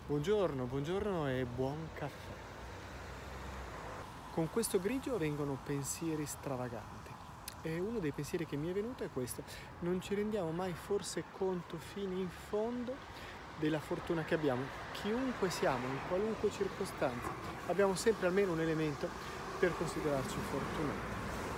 Buongiorno, buongiorno e buon caffè. Con questo grigio vengono pensieri stravaganti. E uno dei pensieri che mi è venuto è questo: non ci rendiamo mai forse conto fino in fondo della fortuna che abbiamo. Chiunque siamo, in qualunque circostanza, abbiamo sempre almeno un elemento per considerarci fortunati.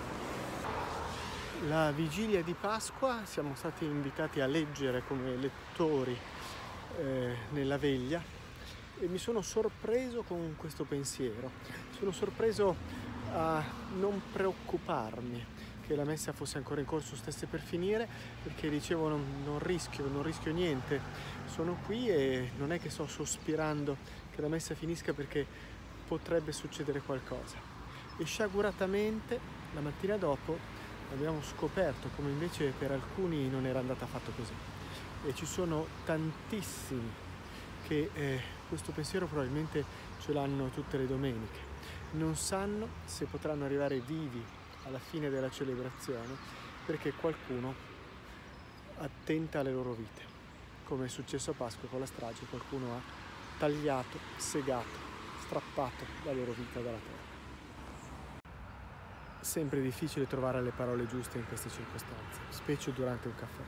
La vigilia di Pasqua siamo stati invitati a leggere come lettori nella veglia e mi sono sorpreso con questo pensiero. Sono sorpreso a non preoccuparmi che la messa fosse ancora in corso, stesse per finire, perché dicevo non rischio niente. Sono qui e non è che sto sospirando che la messa finisca perché potrebbe succedere qualcosa. E sciaguratamente la mattina dopo abbiamo scoperto come invece per alcuni non era andata affatto così. E ci sono tantissimi che questo pensiero probabilmente ce l'hanno tutte le domeniche. Non sanno se potranno arrivare vivi alla fine della celebrazione perché qualcuno attenta alle loro vite. Come è successo a Pasqua con la strage, qualcuno ha tagliato, segato, strappato la loro vita dalla terra. Sempre difficile trovare le parole giuste in queste circostanze, specie durante un caffè.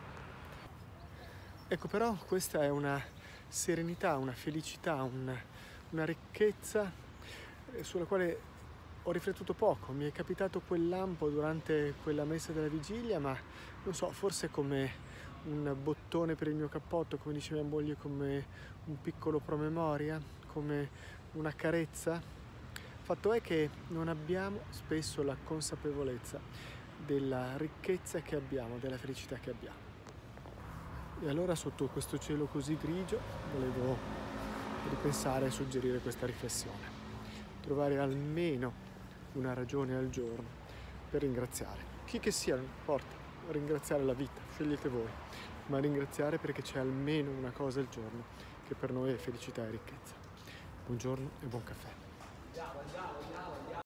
Ecco, però questa è una serenità, una felicità, una ricchezza sulla quale ho riflettuto poco. Mi è capitato quel lampo durante quella messa della vigilia, ma non so, forse come un bottone per il mio cappotto, come dice mia moglie, come un piccolo promemoria, come una carezza. Fatto è che non abbiamo spesso la consapevolezza della ricchezza che abbiamo, della felicità che abbiamo. E allora sotto questo cielo così grigio volevo ripensare e suggerire questa riflessione. Trovare almeno una ragione al giorno per ringraziare. Chi che sia, non importa, ringraziare la vita, scegliete voi, ma ringraziare perché c'è almeno una cosa al giorno che per noi è felicità e ricchezza. Buongiorno e buon caffè.